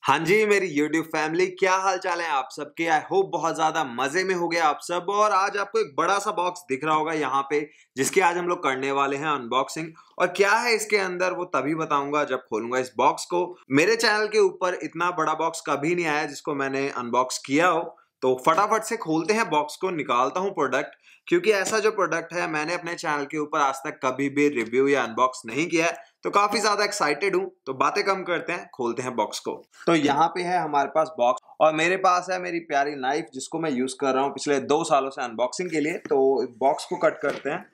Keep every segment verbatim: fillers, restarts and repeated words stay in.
हाँ जी, मेरी YouTube family क्या हाल चाल है आप सबके। आई होप बहुत ज्यादा मजे में हो गए आप सब। और आज आपको एक बड़ा सा बॉक्स दिख रहा होगा यहाँ पे, जिसकी आज हम लोग करने वाले हैं अनबॉक्सिंग। और क्या है इसके अंदर वो तभी बताऊंगा जब खोलूंगा इस बॉक्स को। मेरे चैनल के ऊपर इतना बड़ा बॉक्स कभी नहीं आया जिसको मैंने अनबॉक्स किया हो। तो फटाफट से खोलते हैं बॉक्स को, निकालता हूँ प्रोडक्ट, क्योंकि ऐसा जो प्रोडक्ट है मैंने अपने चैनल के ऊपर आज तक कभी भी रिव्यू या अनबॉक्स नहीं किया है। तो काफी ज्यादा एक्साइटेड हूं। तो बातें कम करते हैं, खोलते हैं बॉक्स को। तो यहाँ पे है हमारे पास बॉक्स, और मेरे पास है मेरी प्यारी नाइफ जिसको मैं यूज कर रहा हूँ पिछले दो सालों से अनबॉक्सिंग के लिए। तो बॉक्स को कट करते हैं,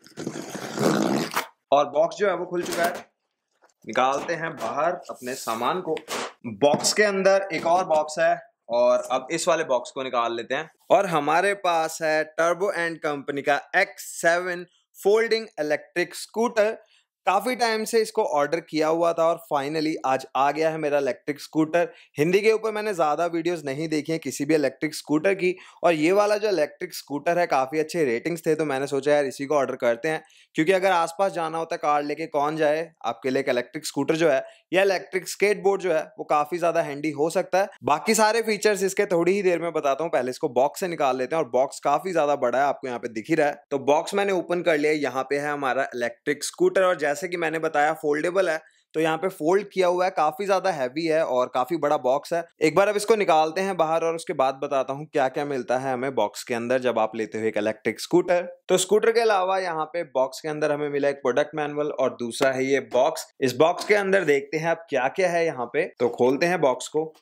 और बॉक्स जो है वो खुल चुका है। निकालते हैं बाहर अपने सामान को। बॉक्स के अंदर एक और बॉक्स है, और अब इस वाले बॉक्स को निकाल लेते हैं। और हमारे पास है टर्बो एंड कंपनी का X seven folding electric scooter. काफी टाइम से इसको ऑर्डर किया हुआ था और फाइनली आज आ गया है मेरा इलेक्ट्रिक स्कूटर। हिंदी के ऊपर मैंने ज्यादा वीडियोस नहीं देखी हैं किसी भी इलेक्ट्रिक स्कूटर की, और ये वाला जो इलेक्ट्रिक स्कूटर है काफी अच्छे रेटिंग्स थे, तो मैंने सोचा यार इसी को ऑर्डर करते हैं। क्योंकि अगर आसपास जाना होता है कार लेके कौन जाए, आपके लिए एक इलेक्ट्रिक स्कूटर जो है या इलेक्ट्रिक स्केटबोर्ड जो है वो काफी ज्यादा हैंडी हो सकता है। बाकी सारे फीचर्स इसके थोड़ी ही देर में बताता हूँ, पहले इसको बॉक्स से निकाल लेते हैं। और बॉक्स काफी ज्यादा बड़ा है, आपको यहाँ पे दिख ही रहा है। तो बॉक्स मैंने ओपन कर लिया। यहाँ पे है हमारा इलेक्ट्रिक स्कूटर, और जैसे कि मैंने बताया फोल्डेबल है, तो यहाँ पे फोल्ड किया हुआ है, काफी ज्यादा हैवी है और काफी बड़ा बॉक्स है। एक बार अब इसको निकालते हैं बाहर, और उसके बाद बताता हूँ क्या क्या मिलता है हमें बॉक्स के अंदर जब आप लेते हो एक इलेक्ट्रिक स्कूटर। तो स्कूटर के अलावा यहाँ पे बॉक्स के अंदर हमें मिला एक प्रोडक्ट मैनुअल, और दूसरा है ये बॉक्स। इस बॉक्स के अंदर देखते हैं अब क्या क्या है यहाँ पे। तो खोलते हैं बॉक्स को।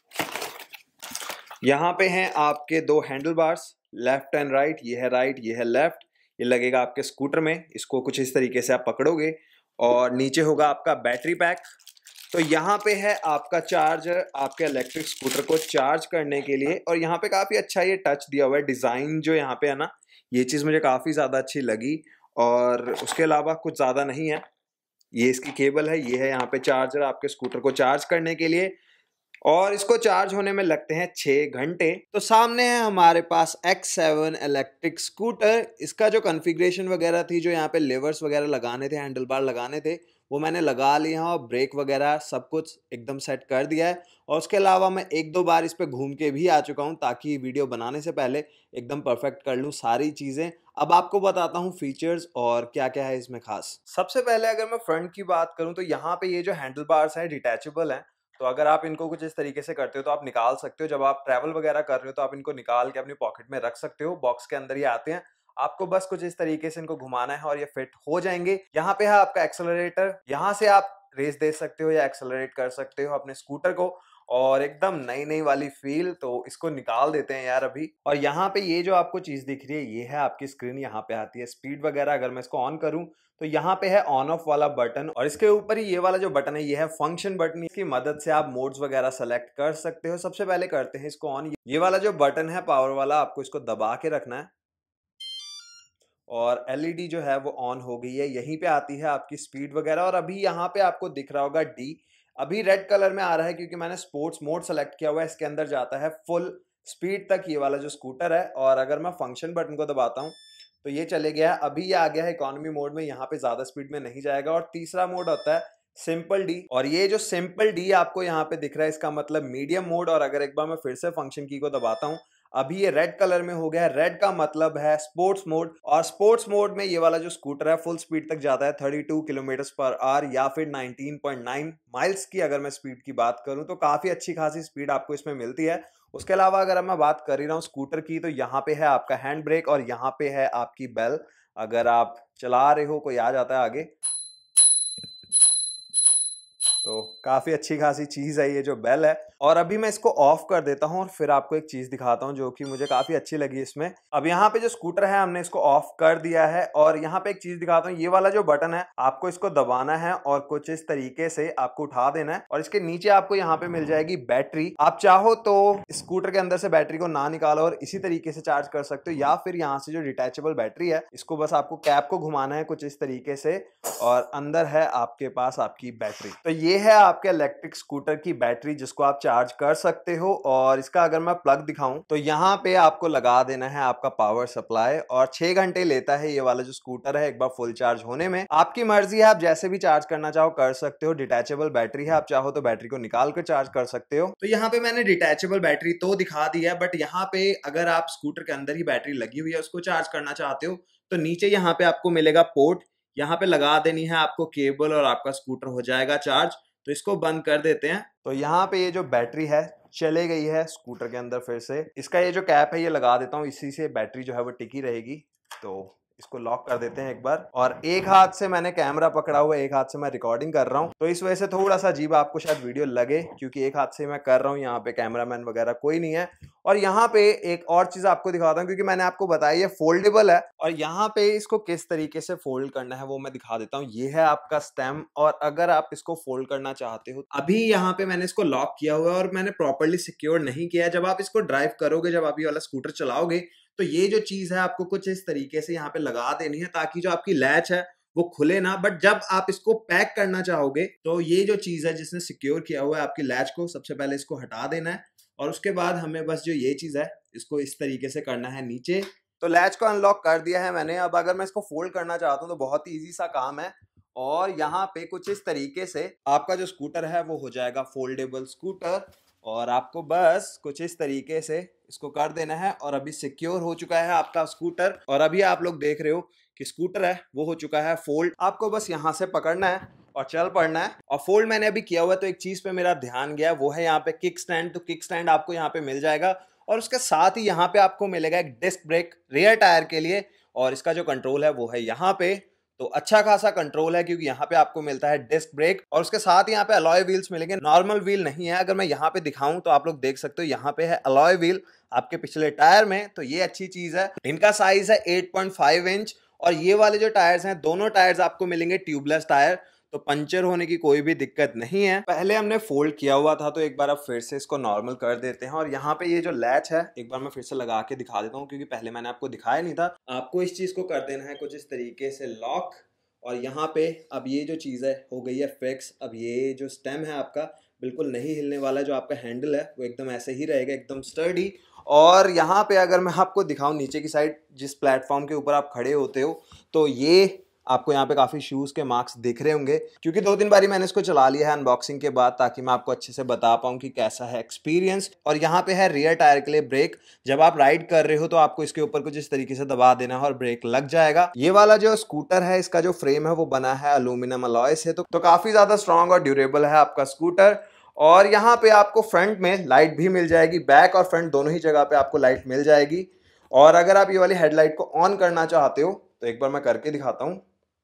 यहाँ पे हैं आपके दो handle bars, left and right. ये है राइट, ये है लेफ्ट। ये लगेगा आपके स्कूटर में। इसको कुछ इस तरीके से आप पकड़ोगे, और नीचे होगा आपका बैटरी पैक। तो यहाँ पे है आपका चार्जर, आपके इलेक्ट्रिक स्कूटर को चार्ज करने के लिए। और यहाँ पे काफी अच्छा ये टच दिया हुआ है, डिजाइन जो यहाँ पे है ना, ये चीज मुझे काफी ज्यादा अच्छी लगी। और उसके अलावा कुछ ज्यादा नहीं है। ये इसकी केबल है, ये है यहाँ पे चार्जर आपके स्कूटर को चार्ज करने के लिए, और इसको चार्ज होने में लगते हैं छह घंटे। तो सामने है हमारे पास एक्स सेवन इलेक्ट्रिक स्कूटर। इसका जो कॉन्फ़िगरेशन वगैरह थी, जो यहाँ पे लेवर्स वगैरह लगाने थे, हैंडल बार लगाने थे, वो मैंने लगा लिए हैं, और ब्रेक वगैरह सब कुछ एकदम सेट कर दिया है। और उसके अलावा मैं एक दो बार इस पे घूम के भी आ चुका हूँ, ताकि वीडियो बनाने से पहले एकदम परफेक्ट कर लूँ सारी चीज़ें। अब आपको बताता हूँ फीचर्स और क्या क्या है इसमें खास। सबसे पहले अगर मैं फ्रंट की बात करूँ, तो यहाँ पे ये जो हैंडल बार्स हैं डिटैचेबल हैं। तो अगर आप इनको कुछ इस तरीके से करते हो तो आप निकाल सकते हो। जब आप ट्रैवल वगैरह कर रहे हो तो आप इनको निकाल के अपनी पॉकेट में रख सकते हो। बॉक्स के अंदर ये आते हैं, आपको बस कुछ इस तरीके से इनको घुमाना है और ये फिट हो जाएंगे। यहाँ पे है आपका एक्सेलरेटर, यहाँ से आप रेस दे सकते हो या एक्सेलरेट कर सकते हो अपने स्कूटर को, और एकदम नई नई वाली फील। तो इसको निकाल देते हैं यार अभी। और यहाँ पे ये जो आपको चीज दिख रही है, ये है आपकी स्क्रीन। यहाँ पे आती है स्पीड वगैरह। अगर मैं इसको ऑन करूँ तो यहाँ पे है ऑन ऑफ वाला बटन, और इसके ऊपर ही ये वाला जो बटन है ये है फंक्शन बटन। इसकी मदद से आप मोड्स वगैरह सेलेक्ट कर सकते हो। सबसे पहले करते हैं इसको ऑन। ये वाला जो बटन है पावर वाला, आपको इसको दबा के रखना है, और एलईडी जो है वो ऑन हो गई है। यहीं पे आती है आपकी स्पीड वगैरह। और अभी यहाँ पे आपको दिख रहा होगा डी, अभी रेड कलर में आ रहा है क्योंकि मैंने स्पोर्ट्स मोड सेलेक्ट किया हुआ है। इसके अंदर जाता है फुल स्पीड तक ये वाला जो स्कूटर है। और अगर मैं फंक्शन बटन को दबाता हूँ तो ये चले गया है। अभी ये आ गया है इकोनॉमी मोड में, यहाँ पे ज्यादा स्पीड में नहीं जाएगा। और तीसरा मोड होता है सिंपल डी, और ये जो सिंपल डी आपको यहाँ पे दिख रहा है, इसका मतलब मीडियम मोड। और अगर एक बार मैं फिर से फंक्शन की को दबाता हूँ, अभी ये रेड कलर में हो गया है। रेड का मतलब है स्पोर्ट्स मोड, और स्पोर्ट्स मोड में ये वाला जो स्कूटर है फुल स्पीड तक जाता है बत्तीस किलोमीटर पर आवर, या फिर उन्नीस पॉइंट नौ माइल्स की अगर मैं स्पीड की बात करूं तो काफी अच्छी खासी स्पीड आपको इसमें मिलती है। उसके अलावा अगर मैं बात कर ही रहा हूँ स्कूटर की, तो यहाँ पे है आपका हैंड ब्रेक, और यहाँ पे है आपकी बेल। अगर आप चला रहे हो, कोई आ जाता है आगे, तो काफी अच्छी खासी चीज है ये जो बेल है। और अभी मैं इसको ऑफ कर देता हूं, और फिर आपको एक चीज दिखाता हूं जो कि मुझे काफी अच्छी लगी इसमें। अब यहाँ पे जो स्कूटर है हमने इसको ऑफ कर दिया है, और यहाँ पे एक चीज दिखाता हूँ। ये वाला जो बटन है आपको इसको दबाना है, और कुछ इस तरीके से आपको उठा देना है, और इसके नीचे आपको यहाँ पे मिल जाएगी बैटरी। आप चाहो तो स्कूटर के अंदर से बैटरी को ना निकालो और इसी तरीके से चार्ज कर सकते हो, या फिर यहाँ से जो डिटैचेबल बैटरी है, इसको बस आपको कैप को घुमाना है कुछ इस तरीके से, और अंदर है आपके पास आपकी बैटरी। तो ये है आप आपके इलेक्ट्रिक स्कूटर की बैटरी जिसको आप चार्ज कर सकते हो। और इसका अगर मैं प्लग दिखाऊं तो यहाँ पे आपको लगा देना है आपका पावर सप्लाई और छह घंटे लेता है ये वाला जो स्कूटर है एक बार फुल चार्ज होने में। आपकी मर्जी है, आप जैसे भी चार्ज करना चाहो कर सकते हो। डिटैचेबल बैटरी है, आप चाहो तो बैटरी को निकाल कर चार्ज कर सकते हो। तो यहाँ पे मैंने डिटैचेबल बैटरी तो दिखा दी है, बट यहाँ पे अगर आप स्कूटर के अंदर ही बैटरी लगी हुई है उसको चार्ज करना चाहते हो तो नीचे यहाँ पे आपको मिलेगा पोर्ट, यहाँ पे लगा देनी है आपको केबल और आपका स्कूटर हो जाएगा चार्ज। तो इसको बंद कर देते हैं। तो यहाँ पे ये जो बैटरी है चले गई है स्कूटर के अंदर फिर से। इसका ये जो कैप है ये लगा देता हूँ, इसी से बैटरी जो है वो टिकी रहेगी। तो इसको लॉक कर देते हैं एक बार। और एक हाथ से मैंने कैमरा पकड़ा हुआ है, एक हाथ से मैं रिकॉर्डिंग कर रहा हूँ, तो इस वजह से थोड़ा सा अजीब आपको शायद वीडियो लगे क्योंकि एक हाथ से मैं कर रहा हूँ, यहाँ पे कैमरामैन वगैरह कोई नहीं है। और यहाँ पे एक और चीज आपको दिखाता हूँ क्योंकि मैंने आपको बताया ये फोल्डेबल है और यहाँ पे इसको किस तरीके से फोल्ड करना है वो मैं दिखा देता हूँ। ये है आपका स्टेम और अगर आप इसको फोल्ड करना चाहते हो, अभी यहाँ पे मैंने इसको लॉक किया हुआ है और मैंने प्रॉपरली सिक्योर नहीं किया। जब आप इसको ड्राइव करोगे, जब आप ये वाला स्कूटर चलाओगे तो ये जो चीज है आपको कुछ इस तरीके से यहाँ पे लगा देनी है ताकि जो आपकी लैच है वो खुले ना। बट जब आप इसको पैक करना चाहोगे तो ये जो चीज है जिसने सिक्योर किया हुआ है आपकी लैच को, सबसे पहले इसको हटा देना है और उसके बाद हमें बस जो ये चीज है इसको इस तरीके से करना है नीचे। तो लैच को अनलॉक कर दिया है मैंने। अब अगर मैं इसको फोल्ड करना चाहता हूँ तो बहुत ही ईजी सा काम है और यहाँ पे कुछ इस तरीके से आपका जो स्कूटर है वो हो जाएगा फोल्डेबल स्कूटर। और आपको बस कुछ इस तरीके से इसको कर देना है और अभी सिक्योर हो चुका है आपका स्कूटर। और अभी आप लोग देख रहे हो कि स्कूटर है वो हो चुका है फोल्ड। आपको बस यहाँ से पकड़ना है और चल पड़ना है। और फोल्ड मैंने अभी किया हुआ है तो एक चीज पे मेरा ध्यान गया, वो है यहाँ पे किक स्टैंड। तो किक स्टैंड आपको यहाँ पे मिल जाएगा और उसके साथ ही यहाँ पे आपको मिलेगा एक डिस्क ब्रेक रियर टायर के लिए और इसका जो कंट्रोल है वो है यहाँ पे। तो अच्छा खासा कंट्रोल है क्योंकि यहाँ पे आपको मिलता है डिस्क ब्रेक और उसके साथ ही यहाँ पे अलॉय व्हील्स मिलेंगे, नॉर्मल व्हील नहीं है। अगर मैं यहाँ पे दिखाऊं तो आप लोग देख सकते हो यहाँ पे है अलॉय व्हील आपके पिछले टायर में, तो ये अच्छी चीज है। इनका साइज है एट पॉइंट फाइव इंच और ये वाले जो टायर्स हैं दोनों टायर्स आपको मिलेंगे ट्यूबलेस टायर, तो पंचर होने की कोई भी दिक्कत नहीं है। पहले हमने फोल्ड किया हुआ था तो एक बार अब फिर से इसको नॉर्मल कर देते हैं। और यहाँ पे ये जो लैच है एक बार मैं फिर से लगा के दिखा देता हूँ क्योंकि पहले मैंने आपको दिखाया नहीं था। आपको इस चीज को कर देना है कुछ इस तरीके से लॉक और यहाँ पे अब ये जो चीज़ है हो गई है फिक्स। अब ये जो स्टेम है आपका बिल्कुल नहीं हिलने वाला, जो आपका हैंडल है वो एकदम ऐसे ही रहेगा, एकदम स्टर्डी। और यहाँ पे अगर मैं आपको दिखाऊं नीचे की साइड जिस प्लेटफॉर्म के ऊपर आप खड़े होते हो तो ये आपको यहाँ पे काफ़ी शूज़ के मार्क्स दिख रहे होंगे क्योंकि दो तीन बारी मैंने इसको चला लिया है अनबॉक्सिंग के बाद ताकि मैं आपको अच्छे से बता पाऊँ कि कैसा है एक्सपीरियंस। और यहाँ पे है रियर टायर के लिए ब्रेक। जब आप राइड कर रहे हो तो आपको इसके ऊपर कुछ इस तरीके से दबा देना है और ब्रेक लग जाएगा। ये वाला जो स्कूटर है इसका जो फ्रेम है वो बना है अल्यूमिनियम अलॉय से, तो, तो काफ़ी ज़्यादा स्ट्रॉन्ग और ड्यूरेबल है आपका स्कूटर। और यहाँ पे आपको फ्रंट में लाइट भी मिल जाएगी, बैक और फ्रंट दोनों ही जगह पे आपको लाइट मिल जाएगी। और अगर आप ये वाली हेडलाइट को ऑन करना चाहते हो तो एक बार मैं करके दिखाता हूँ।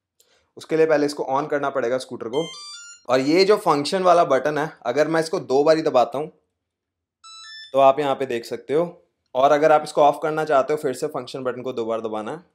उसके लिए पहले इसको ऑन करना पड़ेगा स्कूटर को और ये जो फंक्शन वाला बटन है अगर मैं इसको दो बारी दबाता हूँ तो आप यहाँ पे देख सकते हो। और अगर आप इसको ऑफ करना चाहते हो फिर से फंक्शन बटन को दो बार दबाना है।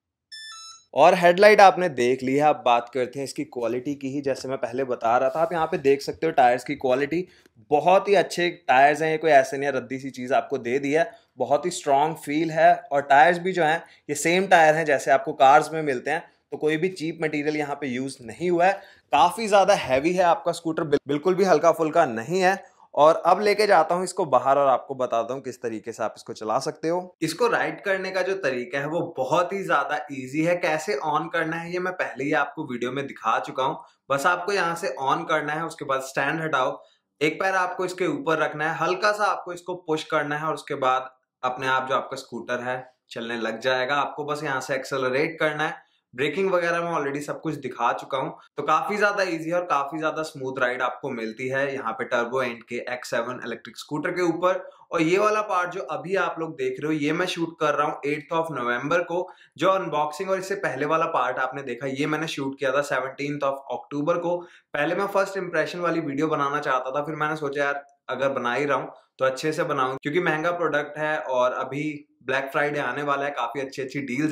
और हेडलाइट आपने देख ली है। अब बात करते हैं इसकी क्वालिटी की ही, जैसे मैं पहले बता रहा था। आप यहाँ पे देख सकते हो टायर्स की क्वालिटी बहुत ही अच्छे टायर्स हैं, ये कोई ऐसे नहीं है रद्दी सी चीज़ आपको दे दी है। बहुत ही स्ट्रॉन्ग फील है और टायर्स भी जो हैं ये सेम टायर हैं जैसे आपको कार्स में मिलते हैं, तो कोई भी चीप मटेरियल यहाँ पे यूज़ नहीं हुआ है। काफ़ी ज़्यादा हैवी है आपका स्कूटर, बिल्कुल भी हल्का फुल्का नहीं है। और अब लेके जाता हूँ इसको बाहर और आपको बताता हूँ किस तरीके से आप इसको चला सकते हो। इसको राइड करने का जो तरीका है वो बहुत ही ज्यादा इजी है। कैसे ऑन करना है ये मैं पहले ही आपको वीडियो में दिखा चुका हूँ। बस आपको यहाँ से ऑन करना है, उसके बाद स्टैंड हटाओ, एक पैर आपको इसके ऊपर रखना है, हल्का सा आपको इसको पुश करना है और उसके बाद अपने आप जो आपका स्कूटर है चलने लग जाएगा। आपको बस यहाँ से एक्सेलरेट करना है। ब्रेकिंग वगैरह में ऑलरेडी सब कुछ दिखा चुका हूं, तो काफी ज्यादा इजी है और काफी ज्यादा स्मूथ राइड आपको मिलती है यहाँ पे टर्बो एंड के एक्स सेवन इलेक्ट्रिक स्कूटर के ऊपर। और ये वाला पार्ट जो अभी आप लोग देख रहे हो ये मैं शूट कर रहा हूँ एट्थ ऑफ नवंबर को। जो अनबॉक्सिंग और इससे पहले वाला पार्ट आपने देखा ये मैंने शूट किया था सेवनटीन्थ ऑफ अक्टूबर को। पहले मैं फर्स्ट इंप्रेशन वाली वीडियो बनाना चाहता था, फिर मैंने सोचा यार अगर बना ही रहा हूँ तो अच्छे से बनाऊं क्योंकि महंगा प्रोडक्ट है और अभी ब्लैक फ्राइडे आने वाला है, काफी अच्छी अच्छी डील्स हैं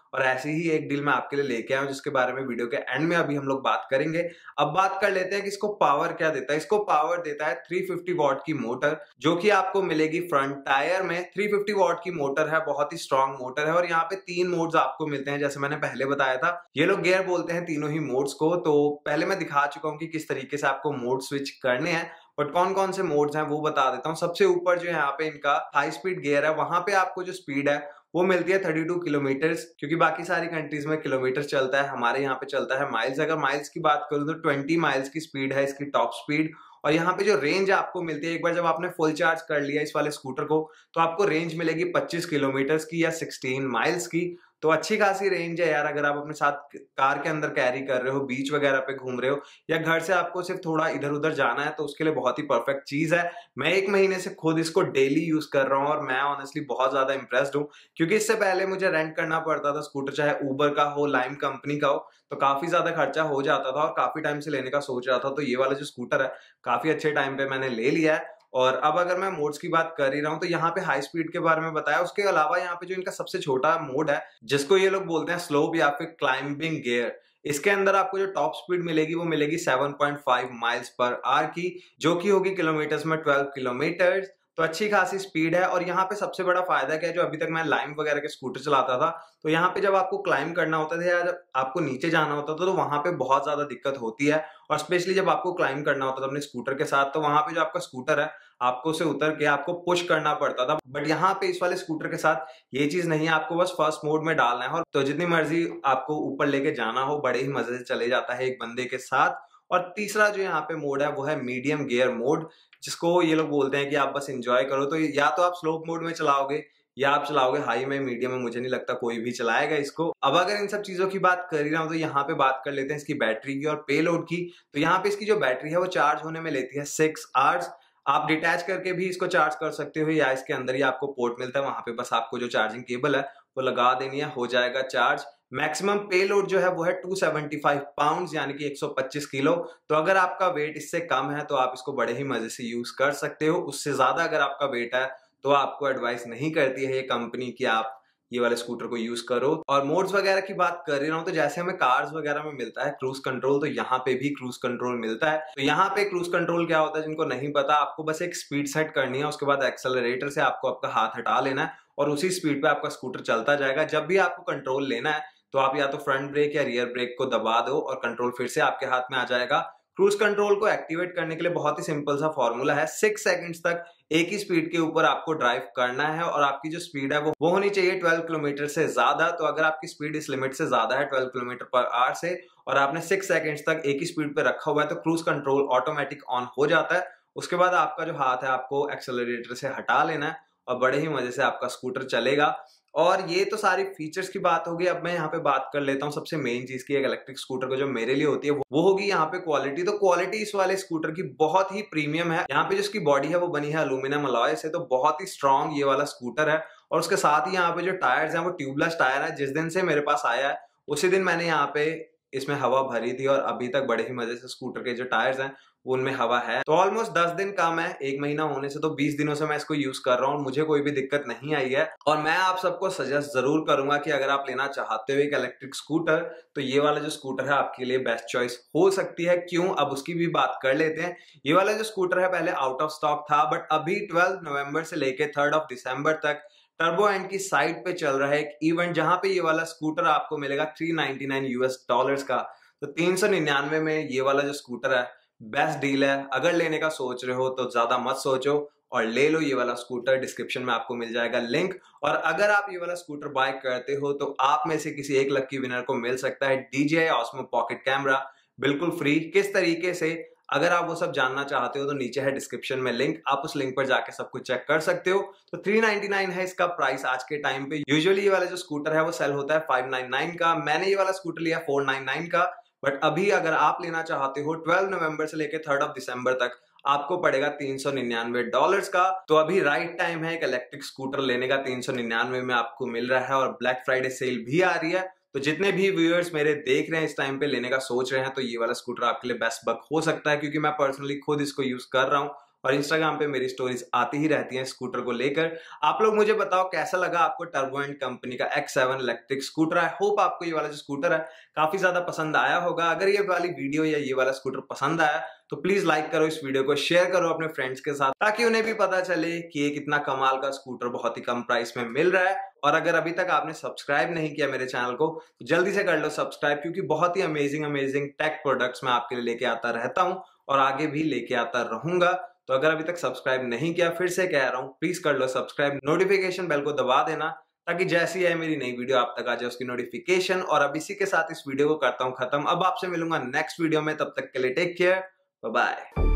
और ऐसी ही एक डील मैं आपके लिए लेके आया हूं जिसके बारे में वीडियो के एंड में अभी हम लोग बात करेंगे। अब बात कर लेते हैं कि इसको पावर क्या देता है। इसको पावर देता है तीन सौ पचास वॉट की मोटर, जो कि आपको मिलेगी फ्रंट टायर में। तीन सौ पचास वॉट की मोटर है, बहुत ही स्ट्रांग मोटर है और यहाँ पे तीन मोड्स आपको मिलते हैं जैसे मैंने पहले बताया था। ये लोग गियर बोलते हैं तीनों ही मोड्स को। तो पहले मैं दिखा चुका हूँ कि किस तरीके से आपको मोड स्विच करने हैं, बट कौन कौन से मोड्स हैं वो बता देता हूँ। सबसे ऊपर जो यहाँ पे इनका हाई स्पीड गियर है, वहां पे आपको जो स्पीड है वो मिलती है बत्तीस किलोमीटर, क्योंकि बाकी सारी कंट्रीज में किलोमीटर चलता है, हमारे यहाँ पे चलता है माइल्स। अगर माइल्स की बात करूँ तो बीस माइल्स की स्पीड है इसकी टॉप स्पीड। और यहाँ पे जो रेंज आपको मिलती है, एक बार जब आपने फुल चार्ज कर लिया इस वाले स्कूटर को तो आपको रेंज मिलेगी पच्चीस किलोमीटर की या सोलह माइल्स की। तो अच्छी खासी रेंज है यार। अगर आप अपने साथ कार के अंदर कैरी कर रहे हो, बीच वगैरह पे घूम रहे हो, या घर से आपको सिर्फ थोड़ा इधर उधर जाना है, तो उसके लिए बहुत ही परफेक्ट चीज है। मैं एक महीने से खुद इसको डेली यूज कर रहा हूँ और मैं ऑनेस्टली बहुत ज्यादा इंप्रेस्ड हूँ, क्योंकि इससे पहले मुझे रेंट करना पड़ता था स्कूटर, चाहे उबर का हो, लाइम कंपनी का हो, तो काफी ज्यादा खर्चा हो जाता था और काफी टाइम से लेने का सोच रहा था। तो ये वाला जो स्कूटर है काफी अच्छे टाइम पे मैंने ले लिया है। और अब अगर मैं मोड्स की बात कर ही रहा हूं तो यहाँ पे हाई स्पीड के बारे में बताया, उसके अलावा यहाँ पे जो इनका सबसे छोटा मोड है जिसको ये लोग बोलते हैं स्लोप या फिर क्लाइंबिंग गियर, इसके अंदर आपको जो टॉप स्पीड मिलेगी वो मिलेगी सात पॉइंट पाँच माइल्स पर आवर की, जो कि होगी किलोमीटर्स में बारह किलोमीटर। तो अच्छी खासी स्पीड है। और यहाँ पे सबसे बड़ा फायदा क्या है, जो अभी तक मैं लाइम वगैरह के स्कूटर चलाता था तो यहाँ पे जब आपको क्लाइम करना होता था या जब आपको नीचे जाना होता था तो वहां पे बहुत ज्यादा दिक्कत होती है। और स्पेशली जब आपको क्लाइम करना होता था अपने स्कूटर के साथ, तो वहां पे जो आपका स्कूटर है आपको उसे उतर के आपको पुश करना पड़ता था। बट यहाँ पे इस वाले स्कूटर के साथ ये चीज नहीं है, आपको बस फर्स्ट मोड में डालना है और तो जितनी मर्जी आपको ऊपर लेके जाना हो बड़े ही मजे से चले जाता है एक बंदे के साथ। और तीसरा जो यहाँ पे मोड है वो है मीडियम गियर मोड, जिसको ये लोग बोलते हैं कि आप बस एंजॉय करो। तो या तो आप स्लोप मोड में चलाओगे या आप चलाओगे हाई में, मीडियम में मुझे नहीं लगता कोई भी चलाएगा इसको। अब अगर इन सब चीजों की बात कर ही रहा हूं तो यहाँ पे बात कर लेते हैं इसकी बैटरी की और पेलोड की। तो यहाँ पे इसकी जो बैटरी है वो चार्ज होने में लेती है सिक्स आवर्स। आप डिटैच करके भी इसको चार्ज कर सकते हो या इसके अंदर ही आपको पोर्ट मिलता है, वहां पे बस आपको जो चार्जिंग केबल है वो लगा देनी है, हो जाएगा चार्ज। मैक्सिमम पेलोड जो है वो है दो सौ पचहत्तर पाउंड्स यानी कि एक सौ पच्चीस किलो। तो अगर आपका वेट इससे कम है तो आप इसको बड़े ही मजे से यूज कर सकते हो। उससे ज्यादा अगर आपका वेट है तो आपको एडवाइस नहीं करती है ये कंपनी कि आप ये वाले स्कूटर को यूज करो। और मोड्स वगैरह की बात कर रहा हूं तो जैसे हमें कार्स वगैरह में मिलता है क्रूज कंट्रोल, तो यहाँ पे भी क्रूज कंट्रोल मिलता है। तो यहाँ पे क्रूज कंट्रोल क्या होता है जिनको नहीं पता, आपको बस एक स्पीड सेट करनी है, उसके बाद एक्सेलरेटर से आपको आपका हाथ हटा लेना है और उसी स्पीड पे आपका स्कूटर चलता जाएगा। जब भी आपको कंट्रोल लेना है तो आप या तो फ्रंट ब्रेक या रियर ब्रेक को दबा दो और कंट्रोल फिर से आपके हाथ में आ जाएगा। क्रूज कंट्रोल को एक्टिवेट करने के लिए बहुत ही सिंपल सा फॉर्मूला है, सिक्स सेकंड्स तक एक ही स्पीड के ऊपर आपको ड्राइव करना है और आपकी जो स्पीड है वो वो होनी चाहिए बारह किलोमीटर से ज्यादा। तो अगर आपकी स्पीड इस लिमिट से ज्यादा है बारह किलोमीटर पर आवर से और आपने सिक्स सेकंड्स तक एक ही स्पीड पे रखा हुआ है तो क्रूज कंट्रोल ऑटोमेटिक ऑन हो जाता है। उसके बाद आपका जो हाथ है आपको एक्सेलरेटर से हटा लेना है और बड़े ही मजे से आपका स्कूटर चलेगा। और ये तो सारी फीचर्स की बात होगी। अब मैं यहाँ पे बात कर लेता हूँ सबसे मेन चीज की, एक इलेक्ट्रिक स्कूटर को जो मेरे लिए होती है वो होगी यहाँ पे क्वालिटी। तो क्वालिटी इस वाले स्कूटर की बहुत ही प्रीमियम है। यहाँ पे जो इसकी बॉडी है वो बनी है अल्यूमिनियम अलॉय से, तो बहुत ही स्ट्रॉन्ग ये वाला स्कूटर है। और उसके साथ ही यहाँ पे जो टायर्स हैं वो ट्यूबलेस टायर है। जिस दिन से मेरे पास आया है उसी दिन मैंने यहाँ पे इसमें हवा भरी थी और अभी तक बड़े ही मजे से स्कूटर के जो टायर्स हैं उनमें हवा है। तो ऑलमोस्ट दस दिन कम है एक महीना होने से, तो बीस दिनों से मैं इसको यूज कर रहा हूँ, मुझे कोई भी दिक्कत नहीं आई है। और मैं आप सबको सजेस्ट जरूर करूंगा कि अगर आप लेना चाहते हो एक इलेक्ट्रिक स्कूटर तो ये वाला जो स्कूटर है आपके लिए बेस्ट चॉइस हो सकती है। क्यों, अब उसकी भी बात कर लेते हैं। ये वाला जो स्कूटर है पहले आउट ऑफ स्टॉक था, बट अभी ट्वेल्थ नवंबर से लेके थर्ड ऑफ दिसंबर तक टर्बो एंड की साइट पे चल रहा है एक इवेंट, जहां पे ये वाला स्कूटर आपको मिलेगा तीन सौ निन्यानवे यूएस डॉलर्स का। तो तीन सौ निन्यानवे में ये वाला जो स्कूटर है बेस्ट डील है। अगर लेने का सोच रहे हो तो ज्यादा मत सोचो और ले लो ये वाला स्कूटर। डिस्क्रिप्शन में आपको मिल जाएगा लिंक। और अगर आप ये वाला स्कूटर बाय करते हो तो आप में से किसी एक लकी विनर को मिल सकता है D J I Osmo pocket camera, बिल्कुल फ्री। किस तरीके से, अगर आप वो सब जानना चाहते हो तो नीचे है डिस्क्रिप्शन में लिंक, आप उस लिंक पर जाके सब कुछ चेक कर सकते हो। तो तीन सौ निन्यानवे है इसका प्राइस आज के टाइम पे। यूजुअली ये वाला जो स्कूटर है वो सेल होता है पाँच सौ निन्यानवे का। मैंने ये वाला स्कूटर लिया चार सौ निन्यानवे का, बट अभी अगर आप लेना चाहते हो ट्वेल्व नवंबर से लेकर थर्ड ऑफ दिसंबर तक आपको पड़ेगा तीन सौ निन्यानवे डॉलर्स का। तो अभी राइट टाइम है एक इलेक्ट्रिक स्कूटर लेने का, तीन सौ निन्यानवे में आपको मिल रहा है और ब्लैक फ्राइडे सेल भी आ रही है। तो जितने भी व्यूअर्स मेरे देख रहे हैं इस टाइम पे लेने का सोच रहे हैं तो ये वाला स्कूटर आपके लिए बेस्ट बक हो सकता है, क्योंकि मैं पर्सनली खुद इसको यूज कर रहा हूँ और इंस्टाग्राम पे मेरी स्टोरीज आती ही रहती हैं स्कूटर को लेकर। आप लोग मुझे बताओ कैसा लगा आपको टर्बोएंट कंपनी का X seven electric scooter. I hope आपको ये वाला जो स्कूटर है काफी ज्यादा पसंद आया होगा। अगर ये वाली वीडियो या ये वाला स्कूटर पसंद आया तो प्लीज लाइक करो, इस वीडियो को शेयर करो अपने फ्रेंड्स के साथ, ताकि उन्हें भी पता चले कि ये कितना कमाल का स्कूटर बहुत ही कम प्राइस में मिल रहा है। और अगर अभी तक आपने सब्सक्राइब नहीं किया मेरे चैनल को तो जल्दी से कर लो सब्सक्राइब, क्योंकि बहुत ही अमेजिंग अमेजिंग टेक प्रोडक्ट्स मैं आपके लिए लेके आता रहता हूं और आगे भी लेके आता रहूंगा। तो अगर अभी तक सब्सक्राइब नहीं किया, फिर से कह रहा हूं प्लीज कर लो सब्सक्राइब, नोटिफिकेशन बेल को दबा देना ताकि जैसी है मेरी नई वीडियो आप तक आ जाए उसकी नोटिफिकेशन। और अब इसी के साथ इस वीडियो को करता हूं खत्म। अब आपसे मिलूंगा नेक्स्ट वीडियो में, तब तक के लिए टेक केयर, बाय बाय।